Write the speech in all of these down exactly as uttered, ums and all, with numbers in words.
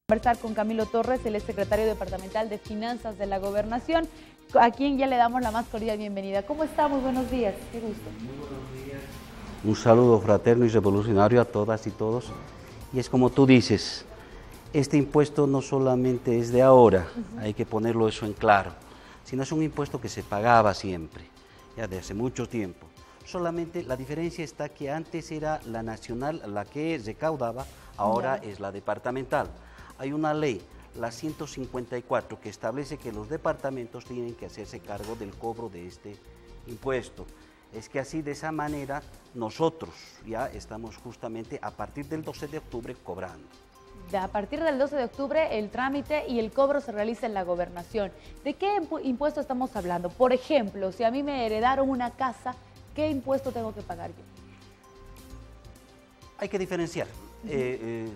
Conversar con Camilo Torres, el secretario departamental de Finanzas de la Gobernación, a quien ya le damos la más cordial bienvenida. ¿Cómo estamos? Buenos días, qué gusto. Muy buenos días. Un saludo fraterno y revolucionario a todas y todos. Y es como tú dices, este impuesto no solamente es de ahora, uh-huh. hay que ponerlo eso en claro, sino es un impuesto que se pagaba siempre, ya de hace mucho tiempo. Solamente la diferencia está que antes era la nacional la que recaudaba, ahora yeah. es la departamental. Hay una ley, la ciento cincuenta y cuatro, que establece que los departamentos tienen que hacerse cargo del cobro de este impuesto. Es que así, de esa manera, nosotros ya estamos justamente a partir del doce de octubre cobrando. A partir del doce de octubre el trámite y el cobro se realiza en la Gobernación. ¿De qué impuesto estamos hablando? Por ejemplo, si a mí me heredaron una casa, ¿qué impuesto tengo que pagar yo? Hay que diferenciar. Uh-huh. eh, eh,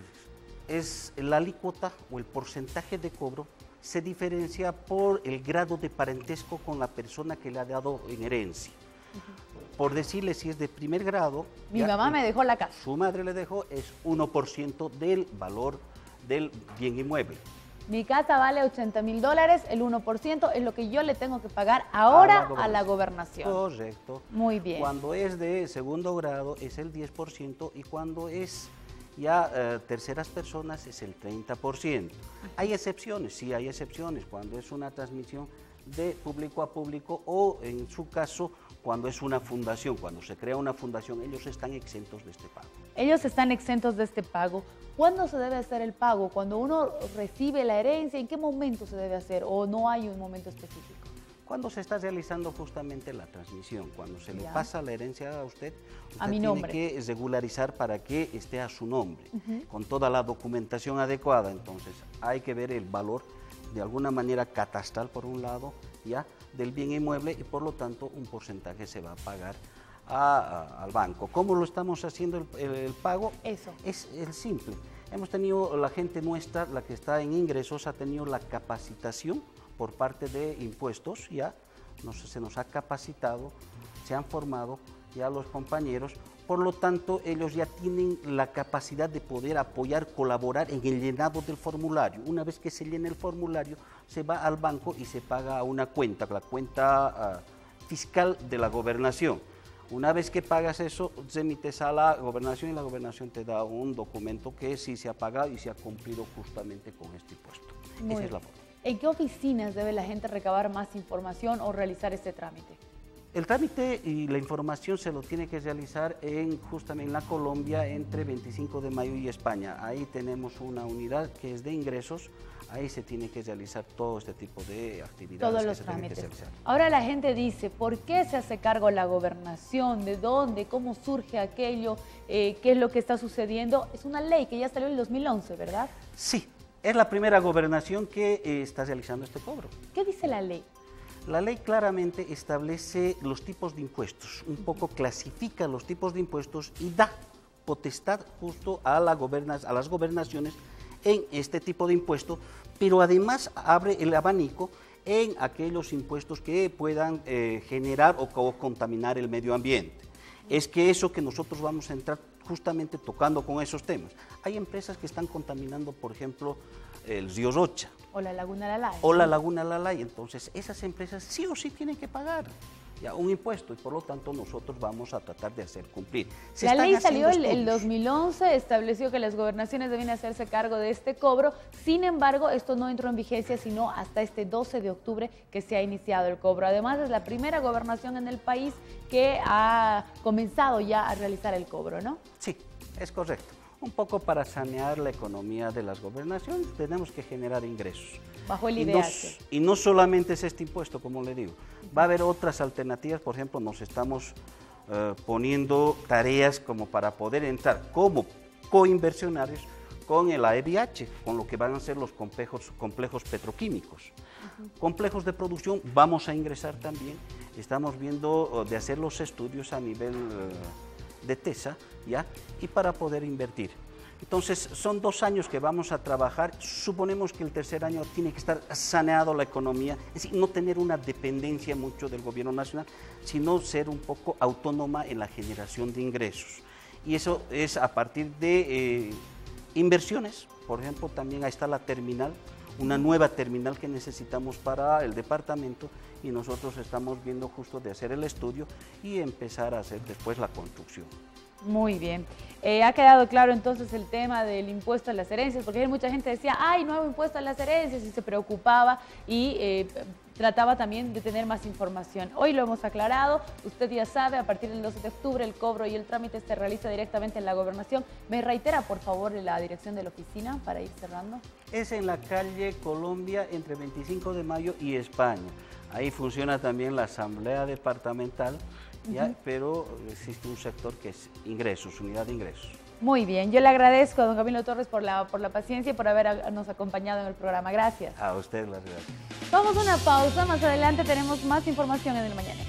es la alícuota o el porcentaje de cobro se diferencia por el grado de parentesco con la persona que le ha dado en herencia. Uh-huh. Por decirle, si es de primer grado... Mi ya, mamá me dejó la casa. Su madre le dejó, es uno por ciento del valor del bien inmueble. Mi casa vale ochenta mil dólares, el uno por ciento es lo que yo le tengo que pagar ahora a la, a la Gobernación. Correcto. Muy bien. Cuando es de segundo grado es el diez por ciento y cuando es ya eh, terceras personas es el treinta por ciento. Hay excepciones, sí hay excepciones, cuando es una transmisión de público a público o en su caso cuando es una fundación, cuando se crea una fundación, ellos están exentos de este pago. Ellos están exentos de este pago. ¿Cuándo se debe hacer el pago? ¿Cuando uno recibe la herencia? ¿En qué momento se debe hacer o no hay un momento específico? Cuando se está realizando justamente la transmisión, cuando se le ya. pasa la herencia a usted, usted a mi tiene nombre. que regularizar para que esté a su nombre, uh-huh. con toda la documentación adecuada. Entonces hay que ver el valor de alguna manera catastral por un lado, ya, del bien inmueble y por lo tanto un porcentaje se va a pagar a, a, al banco. ¿Cómo lo estamos haciendo el, el, el pago? Eso. Es el simple. Hemos tenido, la gente nuestra, la que está en ingresos, ha tenido la capacitación por parte de impuestos, ya nos, se nos ha capacitado, se han formado ya los compañeros, por lo tanto ellos ya tienen la capacidad de poder apoyar, colaborar en el llenado del formulario. Una vez que se llena el formulario, se va al banco y se paga a una cuenta, la cuenta uh, fiscal de la Gobernación. Una vez que pagas eso, remites a la Gobernación y la Gobernación te da un documento que sí se ha pagado y se ha cumplido justamente con este impuesto. Muy Esa es la forma. ¿En qué oficinas debe la gente recabar más información o realizar este trámite? El trámite y la información se lo tiene que realizar en, justamente en la Colombia, entre veinticinco de mayo y España. Ahí tenemos una unidad que es de ingresos, ahí se tiene que realizar todo este tipo de actividades. Todos que los se trámites. tienen que realizar. Ahora la gente dice, ¿por qué se hace cargo la Gobernación? ¿De dónde? ¿Cómo surge aquello? Eh, ¿Qué es lo que está sucediendo? Es una ley que ya salió en el dos mil once, ¿verdad? Sí, es la primera gobernación que eh, está realizando este cobro. ¿Qué dice la ley? La ley claramente establece los tipos de impuestos, un poco clasifica los tipos de impuestos y da potestad justo a, la goberna, a las gobernaciones en este tipo de impuesto, pero además abre el abanico en aquellos impuestos que puedan eh, generar o, o contaminar el medio ambiente. Es que eso que nosotros vamos a entrar justamente tocando con esos temas. Hay empresas que están contaminando, por ejemplo, el río Rocha. O la Laguna Lalay. O la Laguna Lalay. Entonces, esas empresas sí o sí tienen que pagar ya un impuesto y por lo tanto nosotros vamos a tratar de hacer cumplir. Se la ley salió el, el dos mil once, estableció que las gobernaciones deben hacerse cargo de este cobro. Sin embargo, esto no entró en vigencia sino hasta este doce de octubre que se ha iniciado el cobro. Además, es la primera gobernación en el país que ha comenzado ya a realizar el cobro, ¿no? Sí, es correcto. Un poco para sanear la economía de las gobernaciones, tenemos que generar ingresos. Bajo el I I D H. Y no, y no solamente es este impuesto, como le digo. Va a haber otras alternativas, por ejemplo, nos estamos uh, poniendo tareas como para poder entrar como coinversionarios con el A E B H, con lo que van a ser los complejos, complejos petroquímicos. Uh-huh. Complejos de producción vamos a ingresar también. Estamos viendo uh, de hacer los estudios a nivel... Uh, de TESA, ¿ya? Y para poder invertir. Entonces, son dos años que vamos a trabajar, suponemos que el tercer año tiene que estar saneado la economía, es decir, no tener una dependencia mucho del gobierno nacional, sino ser un poco autónoma en la generación de ingresos. Y eso es a partir de eh, Inversiones, por ejemplo, también ahí está la terminal, una nueva terminal que necesitamos para el departamento y nosotros estamos viendo justo de hacer el estudio y empezar a hacer después la construcción. Muy bien. Eh, ha quedado claro entonces el tema del impuesto a las herencias, porque hay mucha gente que decía, ¡ay, nuevo impuesto a las herencias! Y se preocupaba y eh, trataba también de tener más información. Hoy lo hemos aclarado, usted ya sabe, a partir del doce de octubre el cobro y el trámite se realiza directamente en la gobernación. ¿Me reitera, por favor, la dirección de la oficina para ir cerrando? Es en la calle Colombia, entre veinticinco de mayo y España. Ahí funciona también la asamblea departamental, ¿ya? Uh-huh. Pero existe un sector que es ingresos, unidad de ingresos. Muy bien, yo le agradezco a don Camilo Torres por la, por la paciencia y por habernos acompañado en el programa. Gracias. A usted las gracias. Vamos a una pausa, más adelante tenemos más información en el Mañanero.